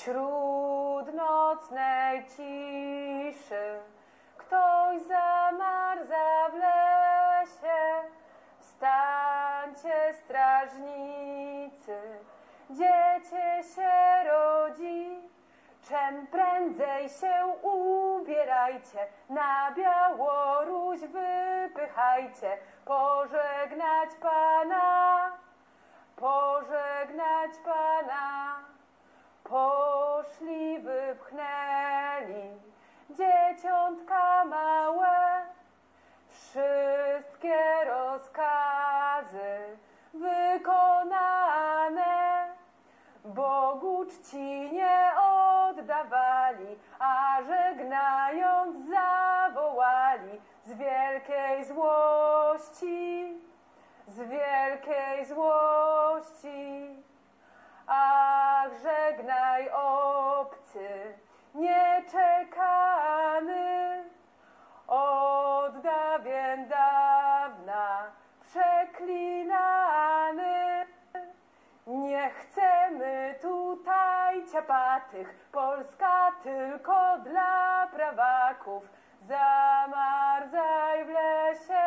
Wśród nocnej ciszy ktoś zamarza w lesie. Wstańcie, strażnicy, dziecię się rodzi. Czem prędzej się ubierajcie, na Białoruś wypychajcie, pożegnać Pana, pożegnać Pana. Poszli, wypchnęli dzieciątka małe, wszystkie rozkazy wykonane. Bogu czci nie oddawali, a żegnając zawołali z wielkiej złości, z wielkiej złości. Ach, żegnaj obcy, nieczekany, od dawien dawna przeklinany. Nie chcemy tutaj ciapatych, Polska tylko dla prawaków. Zamarzaj w lesie,